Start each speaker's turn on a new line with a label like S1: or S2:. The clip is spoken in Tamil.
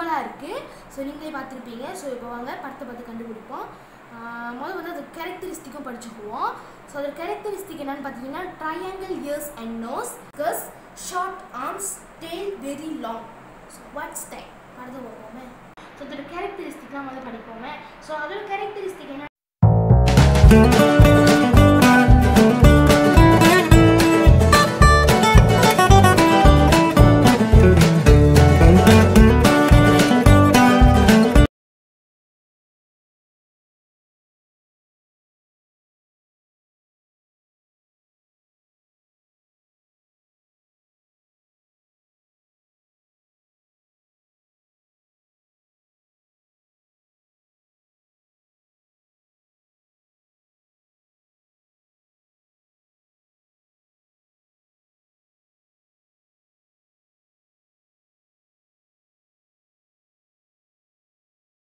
S1: சிம்பிளாக இருக்குது. ஸோ நீங்களே பார்த்துருப்பீங்க. ஸோ இப்போ வாங்க படத்தை பார்த்து கண்டுபிடிப்போம். முதல்ல வந்து அது கேரக்டரிஸ்டிக்கும் படிச்சுக்குவோம். ஸோ அதோட கேரக்டரிஸ்டிக் என்னென்னு பார்த்தீங்கன்னா ட்ரையாங்கிள் இயர்ஸ் அண்ட் நோஸ், கஸ், short arms, tail very long. So what's time படத்தை பார்ப்போமே. ஸோ அதோட கேரக்டரிஸ்டிக்லாம் வந்து படிப்போமே. ஸோ அதோட கேரக்டரிஸ்டிக் என்ன